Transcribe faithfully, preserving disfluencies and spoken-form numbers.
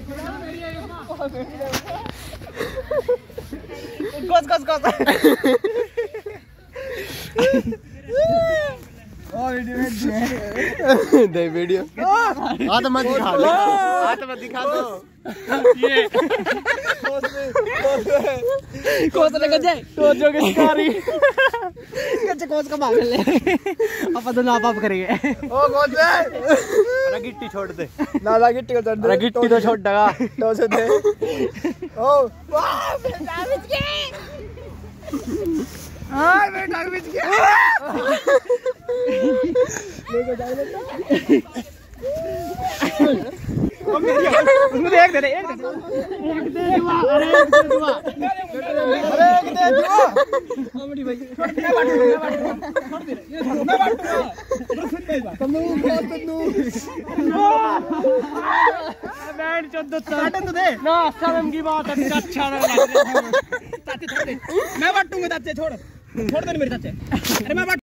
कस कस कस दे video हाथ मत दिखा दो, हाथ मत दिखा दो। ये कोस लेके जाए कोस जो के शिकारी कच्चे कोस का मांग ले अपन दोनों आप आप करेंगे। ओ कोस ले अरे गिट्टी छोड़ दे ना ना गिट्टी को छोड़ दे। अरे गिट्टी तो छोड़ देगा तो से दे। ओ वाह बेटा बच गया। हां बेटा बच गया। लेके जा बेटा। ओ मेरी मुझे एक दे दे एक दे दे एक दे दुआ अरे एक दे दुआ अरे एक दे दुआ कॉमेडी भाई मैं बांटूंगा मैं बांटूंगा छोड़ दे ये छोड़ मैं बांटूंगा सुन नहीं बात तन्नू तन्नू बैंड चौदह काटन तो दे ना शर्म की बात है अच्छा ना लग रहा है चाचे छोड़ दे मैं बांटूंगा चाचे छोड़ छोड़ दे मेरे चाचे अरे मैं